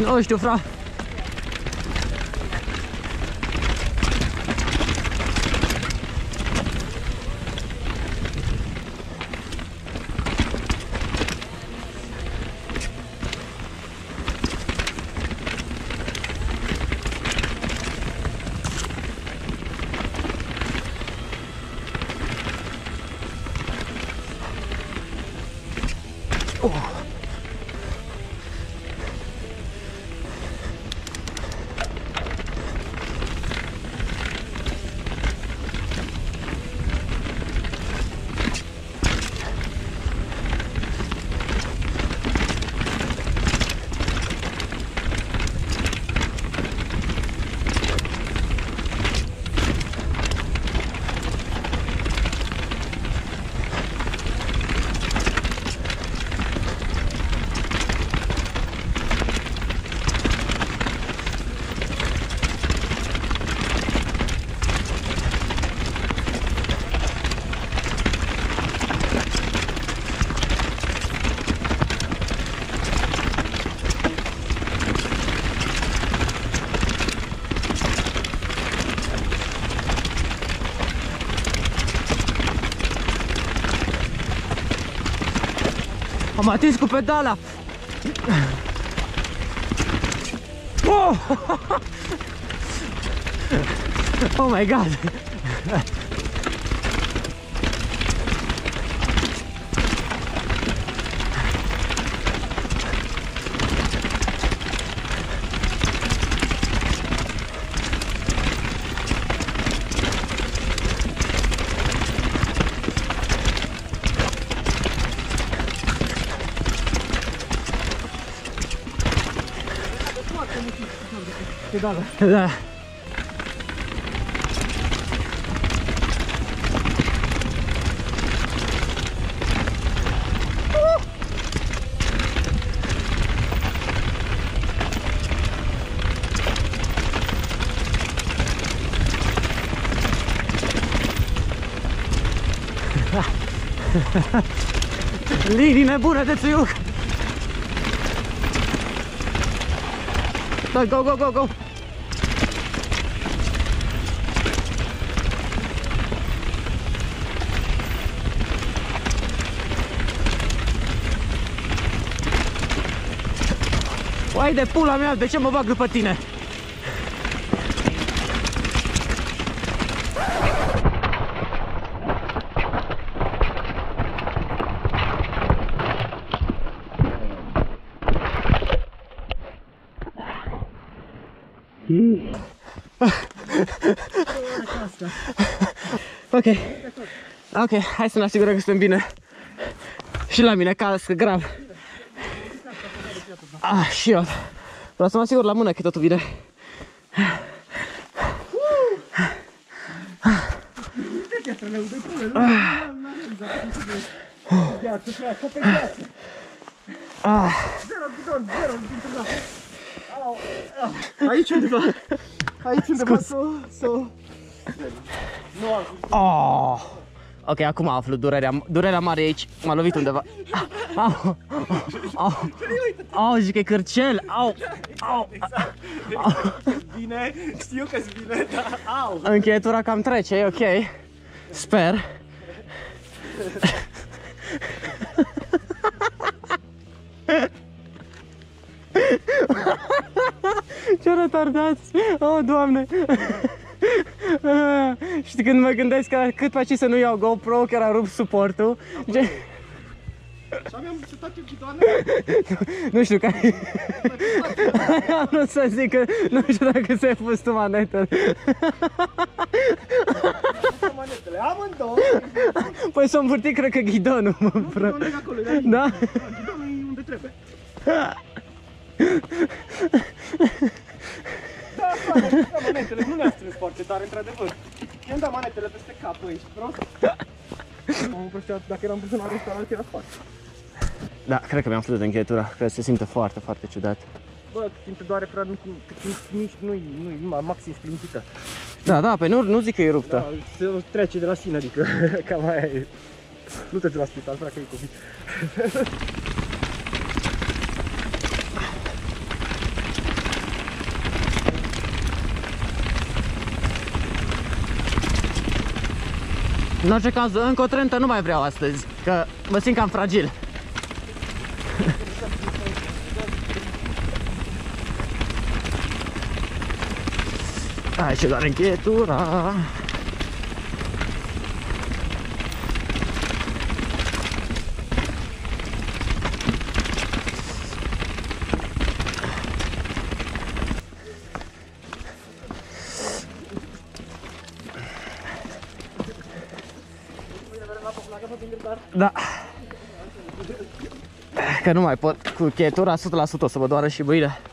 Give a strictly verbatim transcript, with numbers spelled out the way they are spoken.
Nu știu, fra. Oh. Am atins cu pedala. Oh, oh my god. Pedală. Da. Linii nebune de țuiuc. Dai, go, go, go, go. Uai de pula mea, de ce mă bag după tine? Ok. Ok, hai să ne asigurăm că suntem bine. Și la mine cască grav. Ah, și eu. Vreau să mă asigur la mână că totul vine. Aici undeva. Aici undeva să... să... Oh. Ok, acum aflu durerea, durerea mare aici. M-a lovit undeva. Au, au, au, zic că e cârcel. Au, au, au. Bine, știu că-s bine, dar au. Încheietura cam trece, e ok. Sper. Ce retardați! Oh, Doamne! Știi, când mă gândesc că cât faci să nu iau GoPro, că era rupt suportul. Ce... Și aveam setat eu ghidoane? Nu știu, că... Am vrut să zic că nu știu dacă ți-ai pus tu manetele. Manetele, amândouă. Păi s-a învârtit, cred că ghidonul, mă, fră. Nu, nu, acolo, e da? Ghidonul e unde trebuie. Da, da, manetele, nu le-am strâns foarte tare, într-adevăr. I-am dat manetele peste cap, băi, ești prost? Am proșteat, dacă eram pus în restaurant, era foarte. Da, cred că mi-am făcut de încheietura, cred că se simte foarte, foarte ciudat. Bă, simte doare prea, nu, nici nu-i, nu-i maxim splintită. Da, da, pe nu, nu zic că e ruptă. Da, se trece de la sine, adică, cam aia e. Nu te duci la spital, vreau că e COVID. În orice caz, încă o trentă nu mai vreau astăzi, că mă simt cam fragil. Hai și doar încheietura. Da. Că nu mai pot cu cheietura o sută la sută, o să vă doară și mâine.